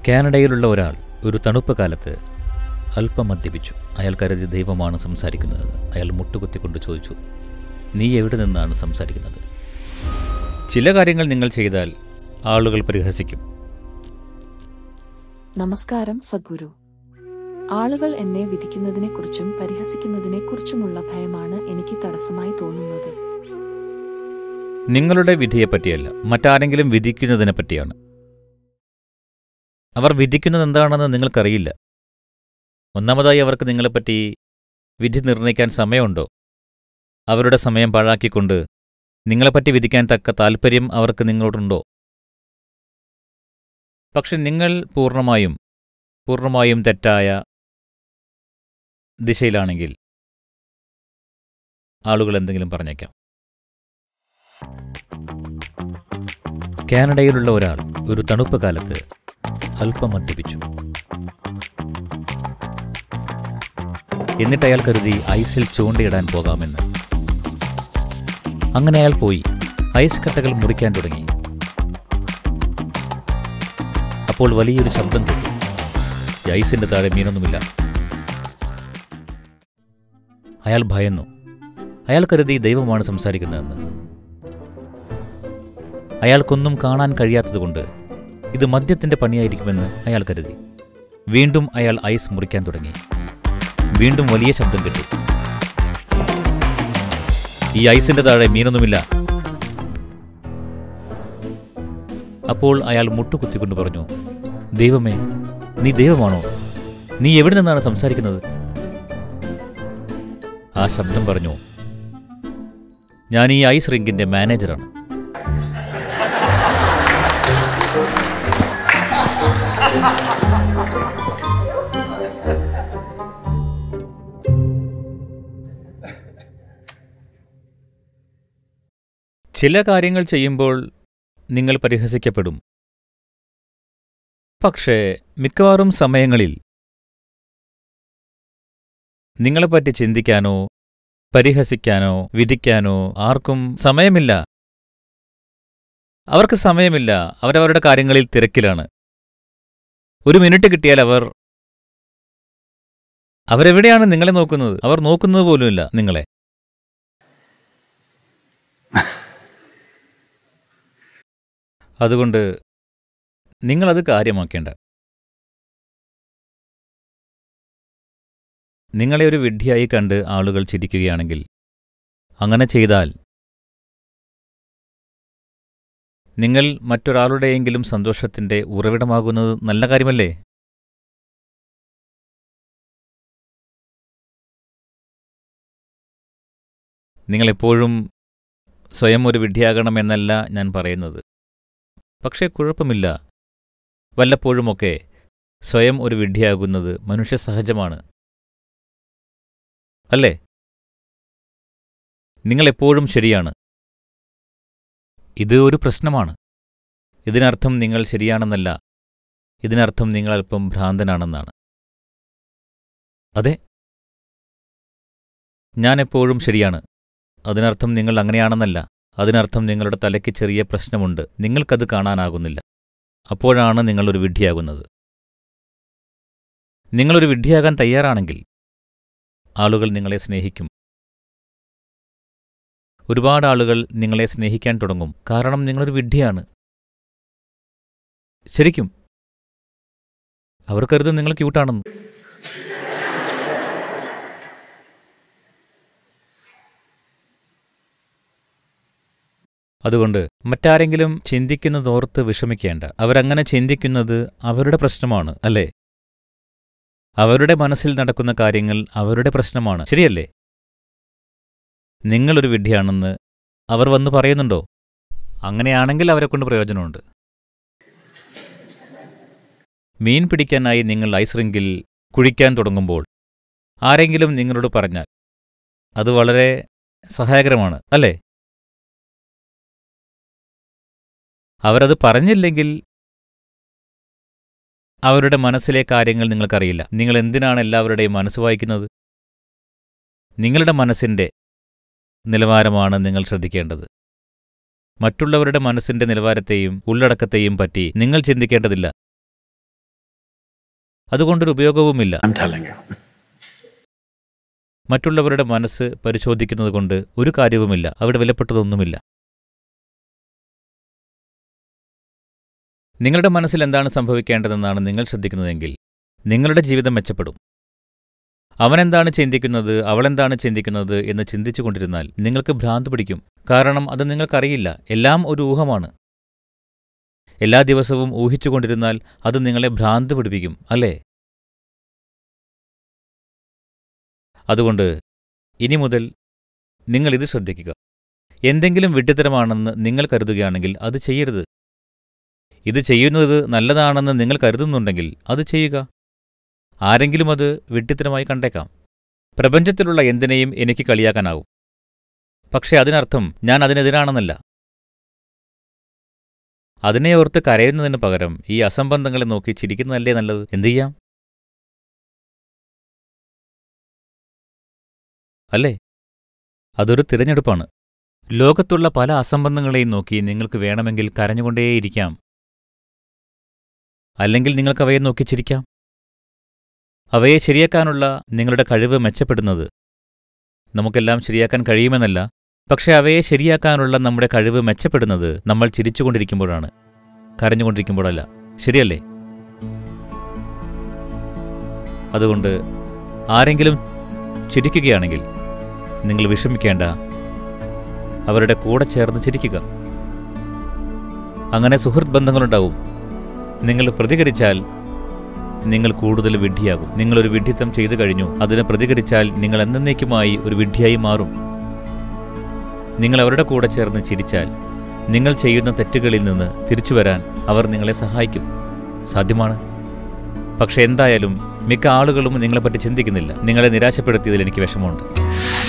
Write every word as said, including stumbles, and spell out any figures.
കാനഡയിലുള്ള ഒരാൾ ഒരു തണുപ്പ് കാലത്ത് അല്പം മദ്യപിച്ചു. അയാൾ കരുതി ദൈവമാണ് സംസാരിക്കുന്നതെന്ന്. അയാൾ മുട്ടുകുത്തിക്കൊണ്ട് ചോദിച്ചു, നീ എവിടെ നിന്നാണ് സംസാരിക്കുന്നത്? ചില കാര്യങ്ങൾ നിങ്ങൾ ചെയ്താൽ ആളുകൾ പരിഹസിക്കും. നമസ്കാരം സദ്ഗുരു. ആളുകൾ എന്നെ വിധിക്കുന്നതിനെക്കുറിച്ചും പരിഹസിക്കുന്നതിനെക്കുറിച്ചുമുള്ള ഭയമാണ് എനിക്ക് തടസ്സമായി തോന്നുന്നത്. നിങ്ങളുടെ വിധിയെപ്പറ്റിയല്ല, മറ്റാരെങ്കിലും വിധിക്കുന്നതിനെപ്പറ്റിയാണ്. അവർ വിധിക്കുന്നത് എന്താണെന്ന് നിങ്ങൾക്കറിയില്ല. ഒന്നാമതായി, അവർക്ക് നിങ്ങളെപ്പറ്റി വിധി നിർണ്ണയിക്കാൻ സമയമുണ്ടോ? അവരുടെ സമയം പാഴാക്കിക്കൊണ്ട് നിങ്ങളെപ്പറ്റി വിധിക്കാൻ തക്ക താൽപ്പര്യം അവർക്ക് നിങ്ങളോടുണ്ടോ? പക്ഷെ നിങ്ങൾ പൂർണ്ണമായും പൂർണ്ണമായും തെറ്റായ ദിശയിലാണെങ്കിൽ ആളുകൾ എന്തെങ്കിലും പറഞ്ഞേക്കാം. കാനഡയിലുള്ള ഒരാൾ ഒരു തണുപ്പ് കാലത്ത് അല്പം മദ്യപിച്ചു. എന്നിട്ട് അയാൾ കരുതി ഐസിൽ ചൂണ്ടയിടാൻ പോകാമെന്ന്. അങ്ങനെ അയാൾ പോയി ഐസ് കട്ടകൾ മുറിക്കാൻ തുടങ്ങി. അപ്പോൾ വലിയൊരു ശബ്ദം കേട്ടു. ഈ ഐസിന്റെ താഴെ മീനൊന്നുമില്ല. അയാൾ ഭയന്നു. അയാൾ കരുതി ദൈവമാണ് സംസാരിക്കുന്നതെന്ന്. അയാൾക്കൊന്നും കാണാൻ കഴിയാത്തതുകൊണ്ട് ഇത് മദ്യത്തിന്റെ പണിയായിരിക്കുമെന്ന് അയാൾ കരുതി. വീണ്ടും അയാൾ ഐസ് മുറിക്കാൻ തുടങ്ങി. വീണ്ടും വലിയ ശബ്ദം കേട്ടു. ഈ ഐസിന്റെ താഴെ മീനൊന്നുമില്ല. അപ്പോൾ അയാൾ മുട്ടുകുത്തിക്കൊണ്ട് പറഞ്ഞു, ദൈവമേ, നീ ദൈവമാണോ? നീ എവിടെ നിന്നാണ് സംസാരിക്കുന്നത്? ആ ശബ്ദം പറഞ്ഞു, ഞാൻ ഈ ഐസ് റിങ്കിന്റെ മാനേജറാണ്. ചില കാര്യങ്ങൾ ചെയ്യുമ്പോൾ നിങ്ങൾ പരിഹസിക്കപ്പെടും. പക്ഷേ മിക്കവാറും സമയങ്ങളിൽ നിങ്ങളെപ്പറ്റി ചിന്തിക്കാനോ പരിഹസിക്കാനോ വിധിക്കാനോ ആർക്കും സമയമില്ല. അവർക്ക് സമയമില്ല. അവരവരുടെ കാര്യങ്ങളിൽ തിരക്കിലാണ്. ഒരു മിനിറ്റ് കിട്ടിയാൽ അവർ അവരെവിടെയാണ് നിങ്ങളെ നോക്കുന്നത്? അവർ നോക്കുന്നത് പോലുമില്ല നിങ്ങളെ. അതുകൊണ്ട് നിങ്ങളത് കാര്യമാക്കേണ്ട. നിങ്ങളെ ഒരു വിഡ്ഢിയായി കണ്ട് ആളുകൾ ചിരിക്കുകയാണെങ്കിൽ അങ്ങനെ ചെയ്താൽ നിങ്ങൾ മറ്റൊരാളുടെയെങ്കിലും സന്തോഷത്തിന്റെ ഉറവിടമാകുന്നത് നല്ല കാര്യമല്ലേ? നിങ്ങളെപ്പോഴും സ്വയം ഒരു വിഡ്ഢിയാകണമെന്നല്ല ഞാൻ പറയുന്നത്. പക്ഷേ കുഴപ്പമില്ല. വല്ലപ്പോഴുമൊക്കെ സ്വയം ഒരു വിഡ്ഢിയാകുന്നത് മനുഷ്യ സഹജമാണ്, അല്ലേ? നിങ്ങളെപ്പോഴും ശരിയാണ്. ഇത് ഒരു പ്രശ്നമാണ്. ഇതിനർത്ഥം നിങ്ങൾ ശരിയാണെന്നല്ല. ഇതിനർത്ഥം നിങ്ങൾ അല്പം ഭ്രാന്തനാണെന്നാണ്. അതെ, ഞാനെപ്പോഴും ശരിയാണ്. അതിനർത്ഥം നിങ്ങൾ അങ്ങനെയാണെന്നല്ല. അതിനർത്ഥം നിങ്ങളുടെ തലയ്ക്ക് ചെറിയ പ്രശ്നമുണ്ട്. നിങ്ങൾക്കത് കാണാനാകുന്നില്ല. അപ്പോഴാണ് നിങ്ങളൊരു വിഡ്ഢിയാകുന്നത്. നിങ്ങളൊരു വിഡ്ഢിയാകാൻ തയ്യാറാണെങ്കിൽ ആളുകൾ നിങ്ങളെ സ്നേഹിക്കും. ഒരുപാട് ആളുകൾ നിങ്ങളെ സ്നേഹിക്കാൻ തുടങ്ങും. കാരണം നിങ്ങളൊരു വിഡ്ഢിയാണ്. ശരിക്കും അവർ കരുതും നിങ്ങൾ ക്യൂട്ടാണെന്ന്. അതുകൊണ്ട് മറ്റാരെങ്കിലും ചിന്തിക്കുന്നതോർത്ത് വിഷമിക്കേണ്ട. അവരങ്ങനെ ചിന്തിക്കുന്നത് അവരുടെ പ്രശ്നമാണ്, അല്ലേ? അവരുടെ മനസ്സിൽ നടക്കുന്ന കാര്യങ്ങൾ അവരുടെ പ്രശ്നമാണ്, ശരിയല്ലേ? നിങ്ങളൊരു വിഡ്ഢിയാണെന്ന് അവർ വന്ന് പറയുന്നുണ്ടോ? അങ്ങനെയാണെങ്കിൽ അവരെക്കൊണ്ട് പ്രയോജനമുണ്ട്. മീൻ പിടിക്കാനായി നിങ്ങൾ ഐസ് റിങ്കിൽ കുഴിക്കാൻ തുടങ്ങുമ്പോൾ ആരെങ്കിലും നിങ്ങളോട് പറഞ്ഞാൽ അത് വളരെ സഹായകരമാണ്, അല്ലേ? അവരത് പറഞ്ഞില്ലെങ്കിൽ അവരുടെ മനസ്സിലെ കാര്യങ്ങൾ നിങ്ങൾക്കറിയില്ല. നിങ്ങൾ എന്തിനാണ് എല്ലാവരുടെയും മനസ്സ് വായിക്കുന്നത്? നിങ്ങളുടെ മനസ്സിന്റെ നിലവാരമാണ് നിങ്ങൾ ശ്രദ്ധിക്കേണ്ടത്. മറ്റുള്ളവരുടെ മനസ്സിന്റെ നിലവാരത്തെയും ഉള്ളടക്കത്തെയും പറ്റി നിങ്ങൾ ചിന്തിക്കേണ്ടതില്ല. അതുകൊണ്ടൊരു ഉപയോഗവുമില്ല. I'm telling you. മറ്റുള്ളവരുടെ മനസ്സ് പരിശോധിക്കുന്നത് കൊണ്ട് ഒരു കാര്യവുമില്ല. അവിടെ വിലപ്പെട്ടതൊന്നുമില്ല. നിങ്ങളുടെ മനസ്സിൽ എന്താണ് സംഭവിക്കേണ്ടതെന്നാണ് നിങ്ങൾ ശ്രദ്ധിക്കുന്നതെങ്കിൽ നിങ്ങളുടെ ജീവിതം മെച്ചപ്പെടും. അവനെന്താണ് ചിന്തിക്കുന്നത്, അവളെന്താണ് ചിന്തിക്കുന്നത് എന്ന് ചിന്തിച്ചു കൊണ്ടിരുന്നാൽ നിങ്ങൾക്ക് ഭ്രാന്ത് പിടിക്കും. കാരണം അത് നിങ്ങൾക്കറിയില്ല. എല്ലാം ഒരു ഊഹമാണ്. എല്ലാ ദിവസവും ഊഹിച്ചുകൊണ്ടിരുന്നാൽ അത് നിങ്ങളെ ഭ്രാന്ത് പിടിപ്പിക്കും, അല്ലേ? അതുകൊണ്ട് ഇനി മുതൽ നിങ്ങളിത് ശ്രദ്ധിക്കുക. എന്തെങ്കിലും വിഡ്ഢിത്തരമാണെന്ന് നിങ്ങൾ കരുതുകയാണെങ്കിൽ അത് ചെയ്യരുത്. ഇത് ചെയ്യുന്നത് നല്ലതാണെന്ന് നിങ്ങൾ കരുതുന്നുണ്ടെങ്കിൽ അത് ചെയ്യുക. ആരെങ്കിലും അത് വിഡ്ഢിത്തരമായി കണ്ടേക്കാം. പ്രപഞ്ചത്തിലുള്ള എന്തിനേയും എനിക്ക് കളിയാക്കാനാവും. പക്ഷേ അതിനർത്ഥം ഞാൻ അതിനെതിരാണെന്നല്ല. അതിനെ ഓർത്ത് കരയുന്നതിന് പകരം ഈ അസംബന്ധങ്ങളെ നോക്കി ചിരിക്കുന്നതല്ലേ നല്ലത്? എന്തു ചെയ്യാം, അല്ലേ? അതൊരു തിരഞ്ഞെടുപ്പാണ്. ലോകത്തുള്ള പല അസംബന്ധങ്ങളെയും നോക്കി നിങ്ങൾക്ക് വേണമെങ്കിൽ കരഞ്ഞുകൊണ്ടേയിരിക്കാം. അല്ലെങ്കിൽ നിങ്ങൾക്കവയെ നോക്കി ചിരിക്കാം. അവയെ ശരിയാക്കാനുള്ള നിങ്ങളുടെ കഴിവ് മെച്ചപ്പെടുന്നത് നമുക്കെല്ലാം ശരിയാക്കാൻ കഴിയുമെന്നല്ല, പക്ഷേ അവയെ ശരിയാക്കാനുള്ള നമ്മുടെ കഴിവ് മെച്ചപ്പെടുന്നത് നമ്മൾ ചിരിച്ചുകൊണ്ടിരിക്കുമ്പോഴാണ്, കരഞ്ഞുകൊണ്ടിരിക്കുമ്പോഴല്ല. ശരിയല്ലേ? അതുകൊണ്ട് ആരെങ്കിലും ചിരിക്കുകയാണെങ്കിൽ നിങ്ങൾ വിഷമിക്കേണ്ട, അവരുടെ കൂടെ ചേർന്ന് ചിരിക്കുക. അങ്ങനെ സുഹൃത്ത് ബന്ധങ്ങളുണ്ടാവും. നിങ്ങൾ പ്രതികരിച്ചാൽ നിങ്ങൾ കൂടുതൽ വിഡ്ഢിയാകും. നിങ്ങളൊരു വിഡ്ഢിത്തം ചെയ്തു കഴിഞ്ഞു, അതിന് പ്രതികരിച്ചാൽ നിങ്ങൾ എന്നേക്കുമായി ഒരു വിഡ്ഢിയായി മാറും. നിങ്ങൾ അവരുടെ കൂടെ ചേർന്ന് ചിരിച്ചാൽ നിങ്ങൾ ചെയ്യുന്ന തെറ്റുകളിൽ നിന്ന് തിരിച്ചുവരാൻ അവർ നിങ്ങളെ സഹായിക്കും. സാധ്യമാണ്. പക്ഷെ എന്തായാലും മിക്ക ആളുകളും നിങ്ങളെപ്പറ്റി ചിന്തിക്കുന്നില്ല. നിങ്ങളെ നിരാശപ്പെടുത്തിയതിൽ എനിക്ക് വിഷമമുണ്ട്.